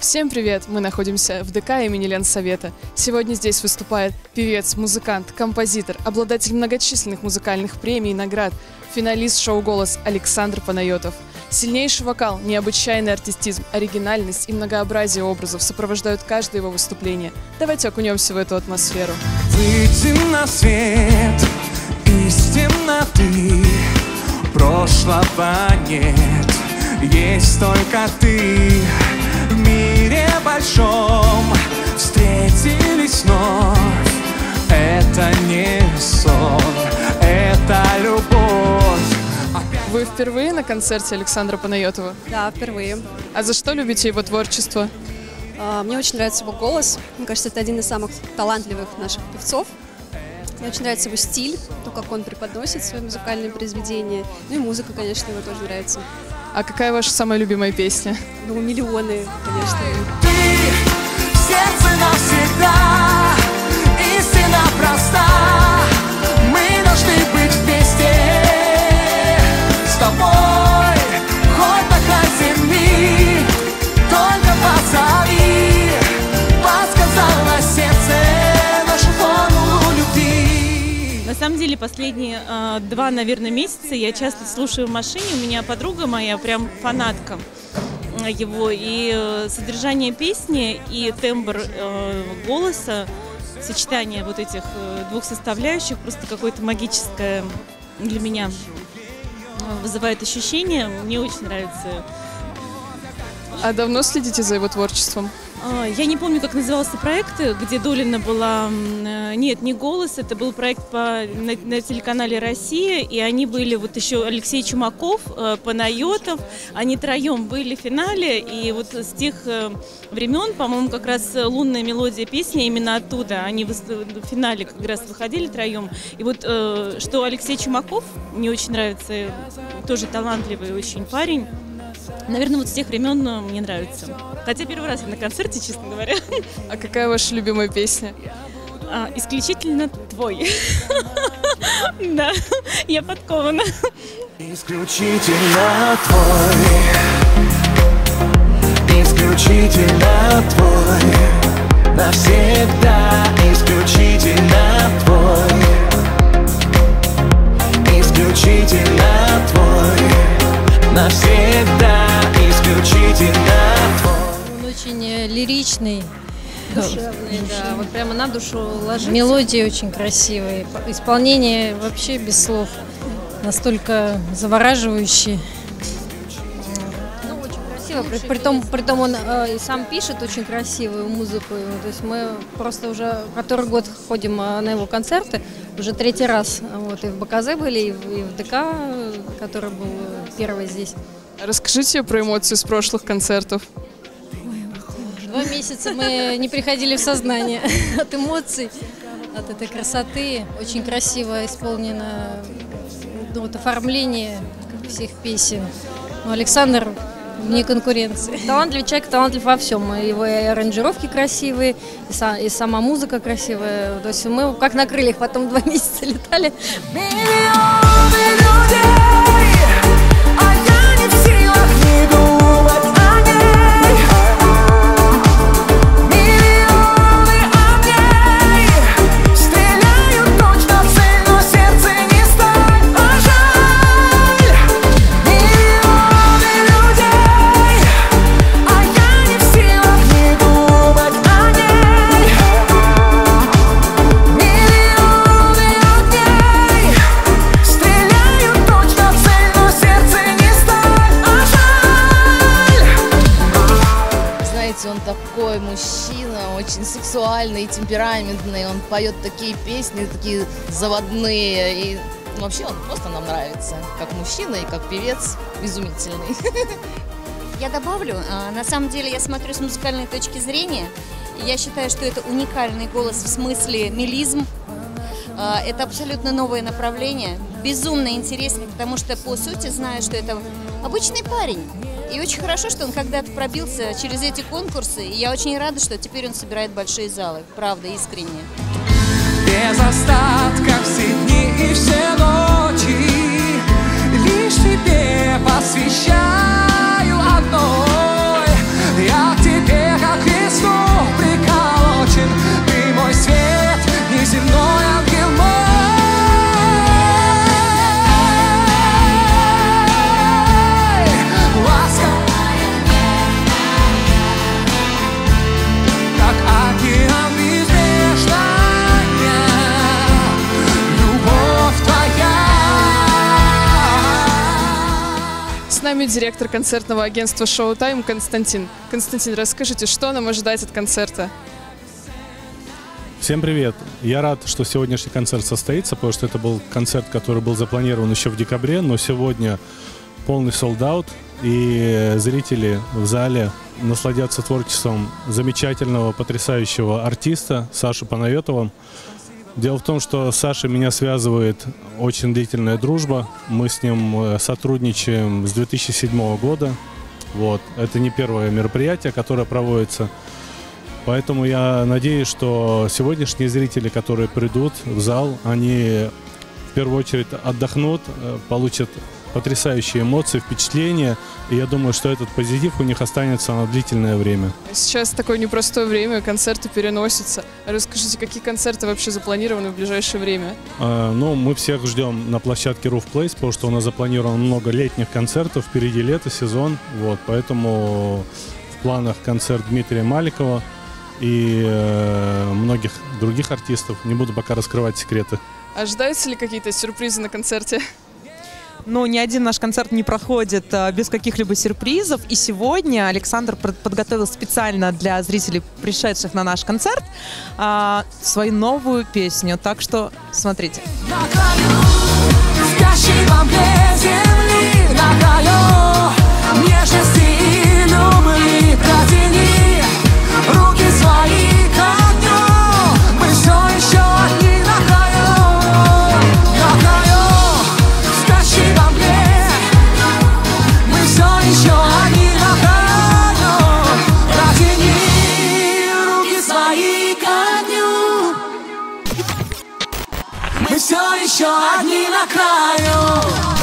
Всем привет! Мы находимся в ДК имени Ленсовета. Сегодня здесь выступает певец, музыкант, композитор, обладатель многочисленных музыкальных премий и наград, финалист шоу «Голос» Александр Панайотов. Сильнейший вокал, необычайный артистизм, оригинальность и многообразие образов сопровождают каждое его выступление. Давайте окунемся в эту атмосферу. Выйти на свет из темноты, прошлого нет, есть только ты. В мире большом встретились вновь. Это не сон, это любовь. Вы впервые на концерте Александра Панайотова? Да, впервые. А за что любите его творчество? Мне очень нравится его голос. Мне кажется, это один из самых талантливых наших певцов. Мне очень нравится его стиль, то, как он преподносит свои музыкальные произведения. Ну и музыка, конечно, его тоже нравится. А какая ваша самая любимая песня? Ну, миллионы, конечно. Ты в сердце навсегда, истина проста. Мы должны быть вместе с тобой, хоть на край земли, только позови. Подсказало сердце нашу формулу любви. На самом деле, последние 2, наверное, месяца я часто слушаю в машине. У меня подруга моя прям фанатка его. И содержание песни, и тембр голоса, сочетание вот этих двух составляющих просто какое-то магическое для меня вызывает ощущение. Мне очень нравится. А давно следите за его творчеством? Я не помню, как назывался проект, где Долина была... Нет, не «Голос», это был проект на телеканале «Россия», и они были, вот еще Алексей Чумаков, Панайотов, они троем были в финале, и вот с тех времен, по-моему, как раз «Лунная мелодия» песня именно оттуда, они в финале как раз выходили троем. И вот что Алексей Чумаков, мне очень нравится, тоже талантливый очень парень. Наверное, вот с тех времен мне нравится. Хотя первый раз я на концерте, честно говоря. А какая ваша любимая песня? Исключительно твой. Да, я подкована. Исключительно твой, исключительно твой, навсегда исключительно твой, исключительно твой, навсегда исключительно твой. Он очень лиричный, Душевный, да, вот прямо на душу ложится. мелодии очень красивые, исполнение вообще без слов, настолько завораживающее. Ну, очень красиво, притом он и сам пишет очень красивую музыку. То есть мы просто уже который год ходим на его концерты, уже 3-й раз. Вот, и в БКЗ были, и в ДК, который был первый здесь. Расскажите про эмоции с прошлых концертов. 2 месяца мы не приходили в сознание от эмоций, от этой красоты. Очень красиво исполнено вот, оформление всех песен. Но Александр вне конкуренции. Талантливый человек, талантлив во всем. Его и аранжировки красивые, и сама музыка красивая. То есть мы как на крыльях потом 2 месяца летали. Миллионы людей, а я не в силах не думать о ней. Миллионы огней стреляют точно в цель, но сердце не сталь, а жаль. Миллионы людей, а я не в силах не думать о ней. Миллионы огней стреляют точно в цель, но сердце не сталь, а жаль. Знаете, он такой мужчина, очень сексуальный, темпераментный. Он поет такие песни, такие заводные. И вообще он просто нам нравится. Как мужчина и как певец изумительный. Я добавлю, на самом деле я смотрю с музыкальной точки зрения, и я считаю, что это уникальный голос в смысле мелизм. Это абсолютно новое направление, безумно интересно, потому что по сути знаю, что это обычный парень. И очень хорошо, что он когда-то пробился через эти конкурсы, и я очень рада, что теперь он собирает большие залы, правда, искренне. Без остатка все дни и все ночи лишь тебе посвящаю одной. Я к тебе нами директор концертного агентства «Шоутайм» Константин. Константин, расскажите, что нам ожидать от концерта? Всем привет! Я рад, что сегодняшний концерт состоится, потому что это был концерт, который был запланирован еще в декабре, но сегодня полный солд-аут, и зрители в зале насладятся творчеством замечательного, потрясающего артиста Саши Панайотова. Дело в том, что с Сашей меня связывает очень длительная дружба. Мы с ним сотрудничаем с 2007 года. Вот. Это не первое мероприятие, которое проводится. Поэтому я надеюсь, что сегодняшние зрители, которые придут в зал, они в первую очередь отдохнут, получат потрясающие эмоции, впечатления. И я думаю, что этот позитив у них останется на длительное время. Сейчас такое непростое время, концерты переносятся. Расскажите, какие концерты вообще запланированы в ближайшее время? Ну, мы всех ждем на площадке Roof Place, потому что у нас запланировано много летних концертов. Впереди лето, сезон. Вот, поэтому в планах концерт Дмитрия Маликова и многих других артистов. Не буду пока раскрывать секреты. Ожидаются ли какие-то сюрпризы на концерте? Но ни один наш концерт не проходит без каких-либо сюрпризов. И сегодня Александр подготовил специально для зрителей, пришедших на наш концерт, свою новую песню. Так что смотрите. Руки свои к огню, мы все еще одни на краю, скачи во мне, мы все еще одни на краю, протяни руки свои к огню, мы все еще одни на краю.